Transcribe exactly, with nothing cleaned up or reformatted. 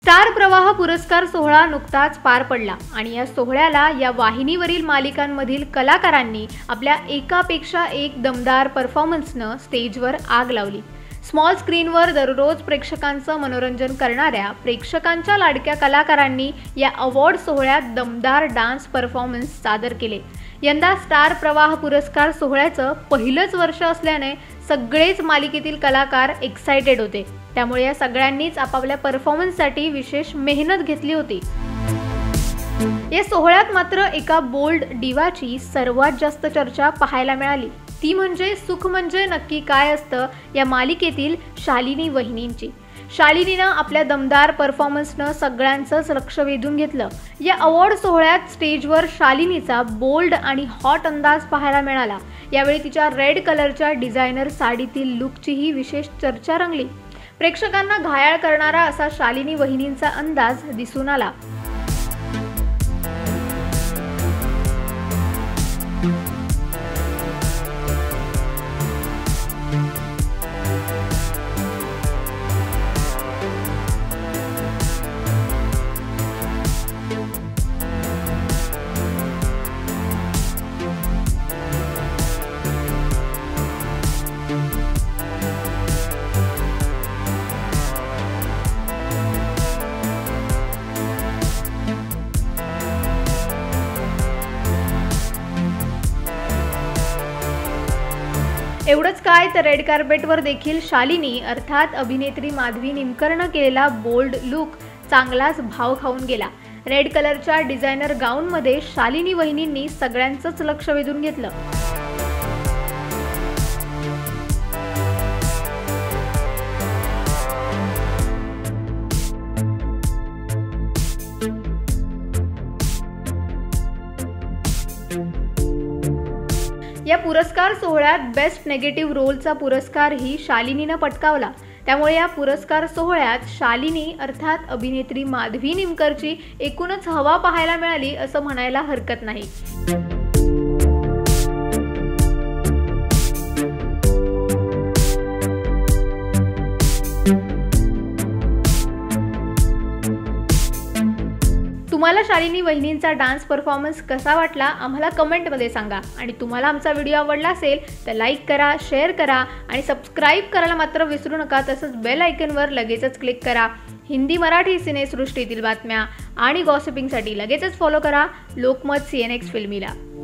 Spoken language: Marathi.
स्टार प्रवाह पुरस्कार सोहळा नुकताच पार पडला आणि या सोहळ्याला या वाहिनीवरील मालिकांमधील कलाकारांनी आपल्या एकापेक्षा एक दमदार परफॉर्मन्सनं स्टेजवर आग लावली। स्मॉल स्क्रीनवर दररोज प्रेक्षकांचं मनोरंजन करणाऱ्या प्रेक्षकांच्या लाडक्या कलाकारांनी या अवॉर्ड सोहळ्यात दमदार डान्स परफॉर्मन्स सादर केले। यंदा स्टार प्रवाह पुरस्कार सोहळ्याचं पहिलंच वर्ष असल्याने सगळेच मालिकेतील कलाकार एक्साइटेड होते, त्यामुळे या सगळ्यांनीच आपापल्या परफॉर्मन्ससाठी विशेष मेहनत घेतली होती। या सोहळ्यात मात्र एका बोल्ड डिवाची सर्वात जास्त चर्चा पाहायला मिळाली, ती म्हणजे सुख म्हणजे नक्की काय असतं या मालिकेतील शालिनी वहिनींची। शालिनीनं आपल्या दमदार परफॉर्मन्सनं सगळ्यांचंच लक्ष वेधून घेतलं। या अवॉर्ड सोहळ्यात स्टेजवर शालिनीचा बोल्ड आणि हॉट अंदाज पाहायला मिळाला। यावेळी तिच्या रेड कलरच्या डिझायनर साडीतील लुकचीही विशेष चर्चा रंगली। प्रेक्षकांना घायाळ करणारा असा शालिनी वहिनींचा अंदाज दिसून आला। एवढंच काय तर रेड कार्पेटवर देखील शालिनी अर्थात अभिनेत्री माधवी निमकरनं केलेला बोल्ड लुक चांगलाच भाव खाऊन गेला। रेड कलरच्या डिझायनर गाऊनमध्ये शालिनी वहिनींनी सगळ्यांचंच लक्ष वेधून घेतलं। या पुरस्कार सोहळ्यात बेस्ट नेगेटिव्ह रोलचा पुरस्कारही शालिनीनं पटकावला। त्यामुळे या पुरस्कार सोहळ्यात शालिनी अर्थात अभिनेत्री माधवी निमकरची एकूणच हवा पाहायला मिळाली असं म्हणायला हरकत नाही। तुम्हाला शालिनी वहिनींचा डान्स परफॉर्मन्स कसा वाटला आम्हाला कमेंटमध्ये सांगा आणि तुम्हाला आमचा व्हिडिओ आवडला असेल तर लाईक करा, शेअर करा आणि सबस्क्राईब करायला मात्र विसरू नका। तसंच बेल आयकॉनवर लगेचच क्लिक करा। हिंदी मराठी सिनेसृष्टीतील बातम्या आणि गॉसिपिंगसाठी लगेचच फॉलो करा लोकमत सी एन एक्स फिल्मीला।